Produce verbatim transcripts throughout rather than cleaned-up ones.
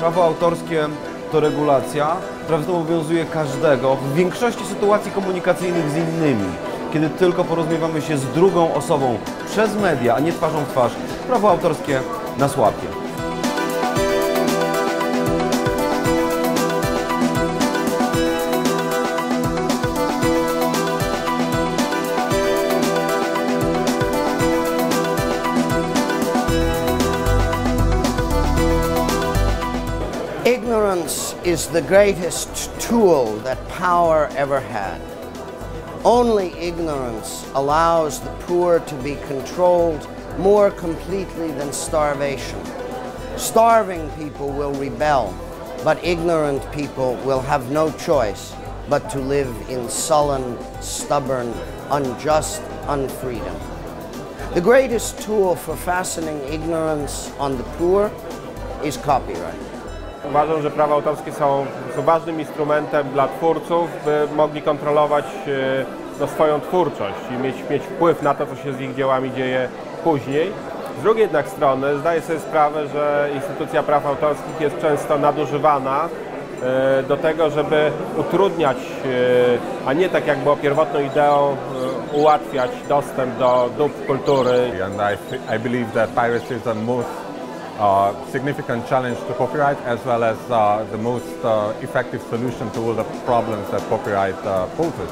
Prawo autorskie to regulacja, która obowiązuje każdego w większości sytuacji komunikacyjnych z innymi. Kiedy tylko porozumiewamy się z drugą osobą przez media, a nie twarzą w twarz, prawo autorskie nas łapie. Ignorance is the greatest tool that power ever had. Only ignorance allows the poor to be controlled more completely than starvation. Starving people will rebel, but ignorant people will have no choice but to live in sullen, stubborn, unjust unfreedom. The greatest tool for fastening ignorance on the poor is copyright. Uważam, że prawa autorskie są, są ważnym instrumentem dla twórców, by mogli kontrolować no, swoją twórczość i mieć, mieć wpływ na to, co się z ich dziełami dzieje później. Z drugiej jednak strony zdaję sobie sprawę, że instytucja praw autorskich jest często nadużywana do tego, żeby utrudniać, a nie tak jak było pierwotną ideą, ułatwiać dostęp do dóbr kultury. And I, I believe that piracy is the most Uh, significant challenge to copyright, as well as uh, the most uh, effective solution to all the problems that copyright uh, poses.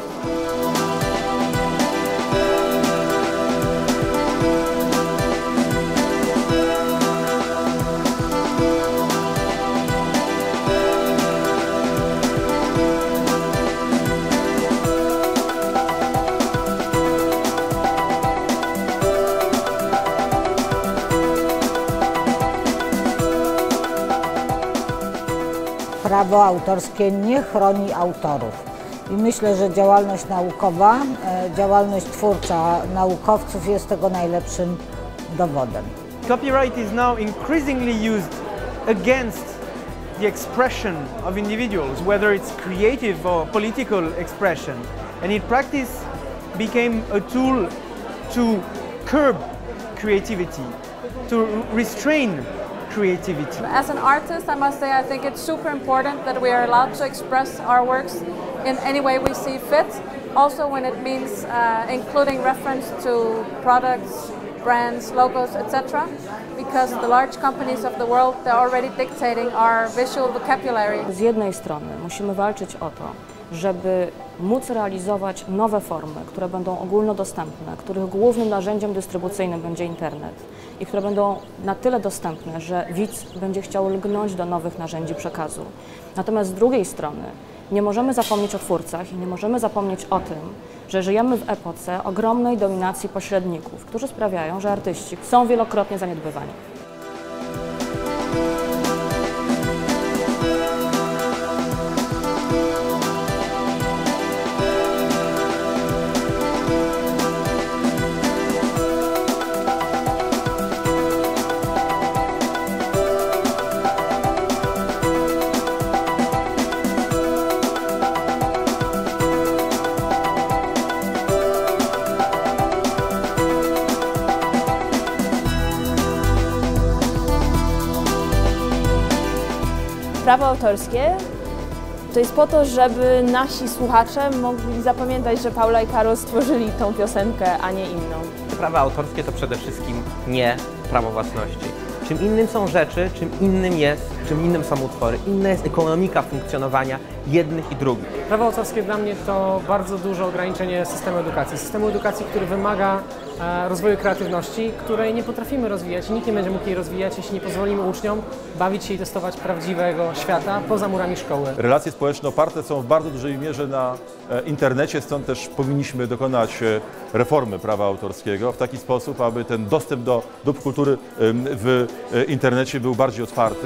Prawo autorskie nie chroni autorów i myślę, że działalność naukowa, działalność twórcza naukowców jest tego najlepszym dowodem. Copyright is now increasingly used against the expression of individuals, whether it's creative or political expression, and in practice became a tool to curb creativity, to restrain creativity. As an artist, I must say I think it's super important that we are allowed to express our works in any way we see fit. Also when it means uh, including reference to products, brands, logos, et cetera. Because the large companies of the world, they're already dictating our visual vocabulary. Z jednej strony musimy walczyć o to, żeby móc realizować nowe formy, które będą ogólnodostępne, których głównym narzędziem dystrybucyjnym będzie internet i które będą na tyle dostępne, że widz będzie chciał lgnąć do nowych narzędzi przekazu. Natomiast z drugiej strony nie możemy zapomnieć o twórcach i nie możemy zapomnieć o tym, że żyjemy w epoce ogromnej dominacji pośredników, którzy sprawiają, że artyści są wielokrotnie zaniedbywani. Prawo autorskie to jest po to, żeby nasi słuchacze mogli zapamiętać, że Paula i Karol stworzyli tą piosenkę, a nie inną. Prawa autorskie to przede wszystkim nie prawo własności. Czym innym są rzeczy, czym innym jest, czym innym są utwory. Inna jest ekonomika funkcjonowania jednych i drugich. Prawo autorskie dla mnie to bardzo duże ograniczenie systemu edukacji. Systemu edukacji, który wymaga e, rozwoju kreatywności, której nie potrafimy rozwijać i nikt nie będzie mógł jej rozwijać, jeśli nie pozwolimy uczniom bawić się i testować prawdziwego świata poza murami szkoły. Relacje społeczne oparte są w bardzo dużej mierze na e, internecie, stąd też powinniśmy dokonać e, reformy prawa autorskiego w taki sposób, aby ten dostęp do dóbr kultury e, w e, internecie był bardziej otwarty.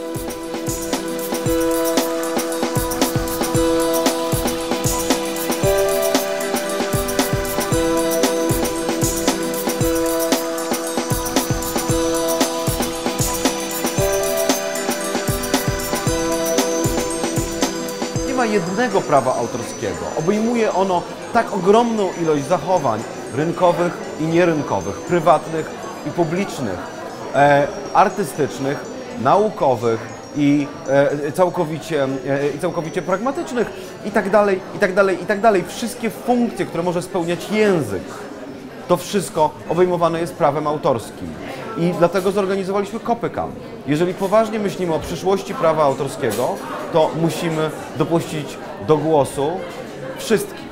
Nie ma jednego prawa autorskiego. Obejmuje ono tak ogromną ilość zachowań rynkowych i nierynkowych, prywatnych i publicznych, e, artystycznych, naukowych, i e, całkowicie, e, i całkowicie pragmatycznych i tak dalej, i tak dalej, i tak dalej. Wszystkie funkcje, które może spełniać język, to wszystko obejmowane jest prawem autorskim. I dlatego zorganizowaliśmy Copycamp. Jeżeli poważnie myślimy o przyszłości prawa autorskiego, to musimy dopuścić do głosu wszystkich.